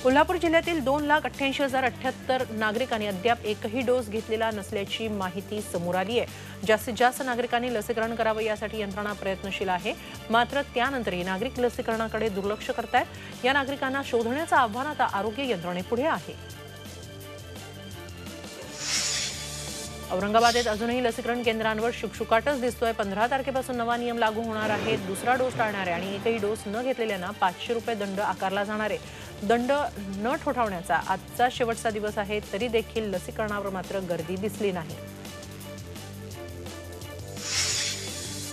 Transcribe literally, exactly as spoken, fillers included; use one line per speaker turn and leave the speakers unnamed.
कोल्हापूर जिल्ह्यातील दोन लाख अठ्ठ्याऐंशी हजार अठ्ठ्याहत्तर नागरिकांनी अद्याप एकही डोस घेतलेला नसल्याची माहिती समोर आली आहे। जास्तीत जास्त नागरिकांनी लसीकरण करावे यासाठी यंत्रणा प्रयत्नशील आहे, मात्र त्यानंतरही नागरिक लसीकरणाकडे दुर्लक्ष करतायत। या नागरिकांना शोधण्याचं आव्हान आता आरोग्य यंत्रणेपुढे आहे। औरंगाबादेत अजूनही लसीकरण केंद्रांवर शुकशुकाटच दिसतोय। पंधरा तारखेपासून नवा नियम लागू होणार आहे। दुसरा डोस टाळणारे आणि एकही डोस न घेतलेल्यांना पाचशे रुपये दंड आकारला जाणार आहे। दंड न ठोठावण्याचा आजचा शेवटचा दिवस आहे, तरी देखील लसीकरणावर मात्र गर्दी दिसली नाही।